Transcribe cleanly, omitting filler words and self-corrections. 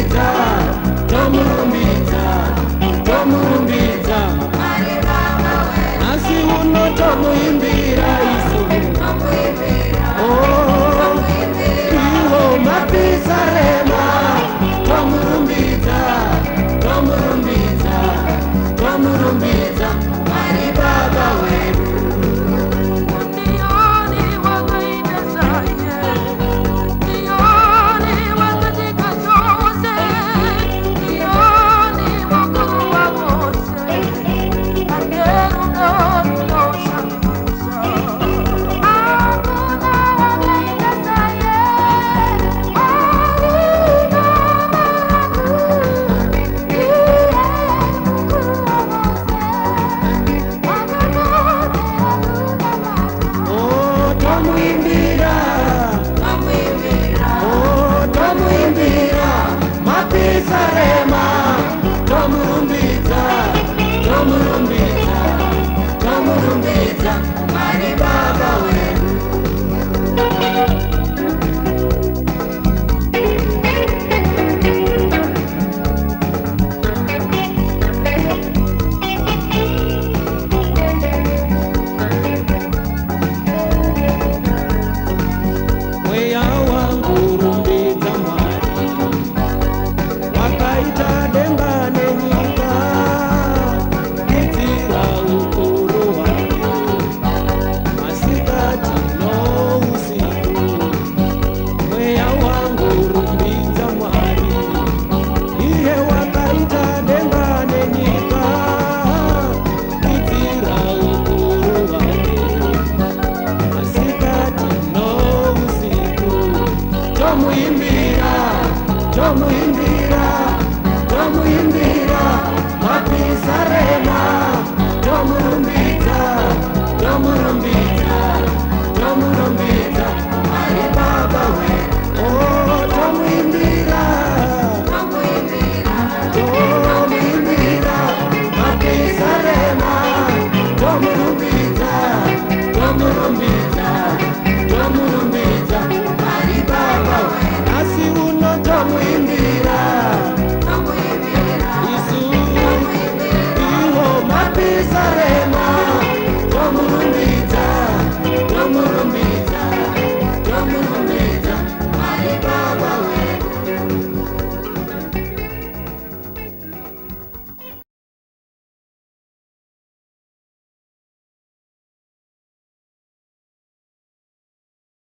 tomurumbidza, tomurumbidza, tomurumbidza. Asi uno tomuimbira isu, oh, iwo Mapisarema. Tomurumbidza, tomurumbidza, tomurumbidza, Mwari Baba wedu. Mapisarema, tomurumbidza, tomurumbidza, tomurumbidza, Mwari Baba wedu. Mweya wangu rumbidza Mwari, wakaita denga nenyika, kuitira ukuru hwake, masikati nousiku. Mweya wangu rumbidza Mwari, iye wakaita denga nenyika, kuitira ukuru hwake, masikati nousiku. Tomuimbira, tomuimbira, tomuimbira, Mapisarema. Tomurumbidza, tomurumbidza, tomurumbidza, Mwari Baba wedu. Oh.